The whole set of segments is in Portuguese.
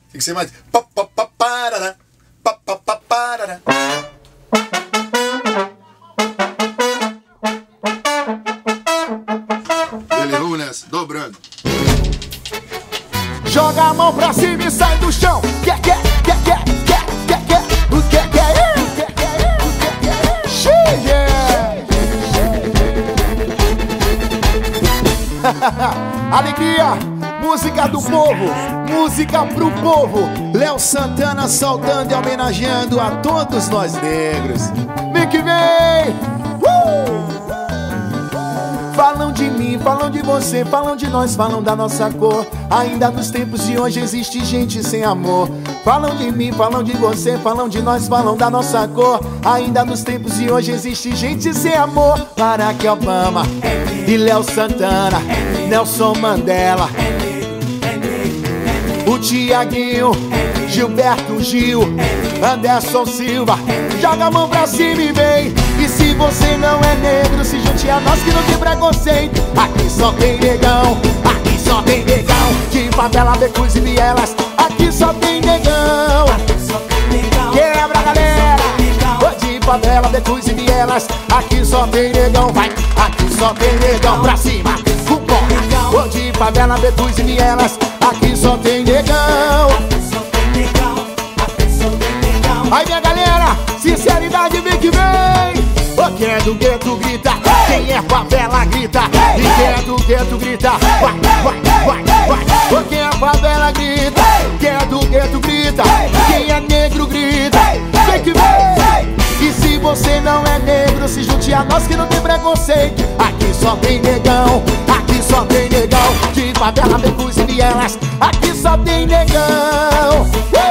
Tem que ser mais. Pa, pa, pa, parará, pa, pa, pa, parará. Beleza, vamos nessa, dobrando. Joga a mão pra cima e sai do chão. O que é? Alegria, música do povo, música pro povo. Léo Santana saudando e homenageando a todos nós negros. Vem que vem! Falam de mim, falam de você, falam de nós, falam da nossa cor. Ainda nos tempos de hoje existe gente sem amor. Falam de mim, falam de você, falam de nós, falam da nossa cor. Ainda nos tempos de hoje existe gente sem amor. Barack Obama e Léo Santana, Nelson Mandela, o Tiaguinho, Gilberto Gil, Anderson Silva. Joga a mão pra cima e vem. E se você não é negro, se junte a nós que não tem preconceito. Aqui só tem negão, aqui só tem negão. De favela, becos e vielas, aqui só tem negão. Quebra, galera. De favela, becos e vielas, aqui só tem negão. Vai, aqui só tem negão. Pra cima, vambora. De favela, becos e vielas, aqui só tem negão. Aí minha galera, sinceridade vem que vem. Quem é do gueto grita, quem é favela grita. E quem é do gueto grita, vai, vai, vai, vai. Quem é favela grita, quem é do gueto grita. Quem é negro grita, vem que vem. E se você não é negro, se junte a nós que não tem preconceito. Aqui só tem negão, aqui só tem negão. De favela, becos e vielas, aqui só tem negão.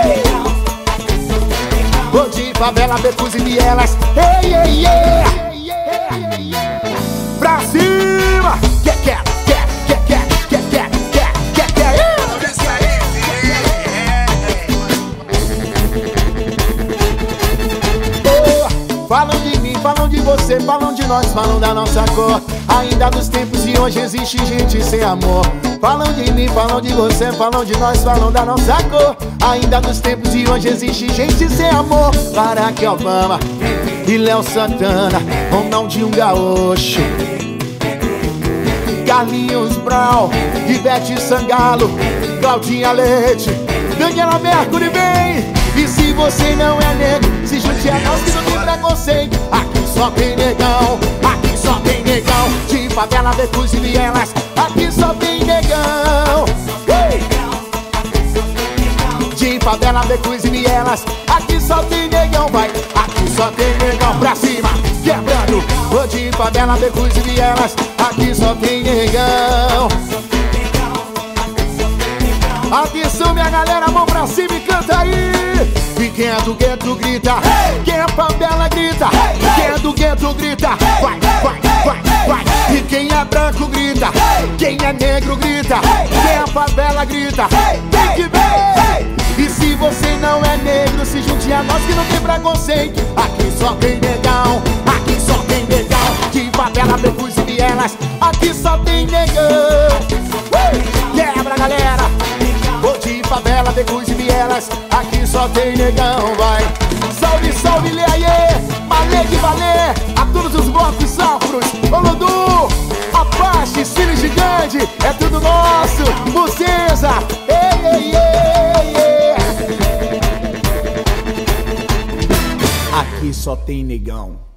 De favela, becos e vielas, ei, ei, ei. Pra cima! Quer. Falam de mim, falam de você, falam de nós, falam da nossa cor. Ainda nos tempos de hoje existe gente sem amor. Falam de mim, falam de você, falam de nós, falam da nossa cor. Ainda nos tempos de hoje existe gente sem amor. Barack Obama e Léo Santana, Ronaldinho Gaúcho, Carlinhos Brown, Ivete Sangalo, Claudinha Leite, Daniela Mercury, vem! E se você não é negro, se junte a nós que não tem preconceito. Aqui só tem negão, aqui só tem negão. De favela, becos e vielas, aqui só tem negão. De favela, becos e vielas, aqui só tem negão. Vai, aqui só tem negão. Pra cima, quebrando. De favela, becos e vielas, aqui só tem negão. Atenção minha galera, mão pra cima e canta aí. E quem é do gueto grita, quem é favela grita. Quem é do gueto grita, vai, vai, vai, vai. E quem é branco grita, quem é negro grita. Quem é favela grita, tem que ver. E se você não é negro, se junte a nós que não tem preconceito. Aqui só tem negão, aqui só tem negão. De favela, becos e vielas, aqui só tem negão. Quebra galera. De favela, becos e vielas, aqui só tem negão, vai. Salve, salve, Leaie, Malê de Valé, a todos os blocos afros. Olodum, Apache, Cine Gigante, é tudo nosso. Buceza, ei, ei, ei, ei. Aqui só tem negão.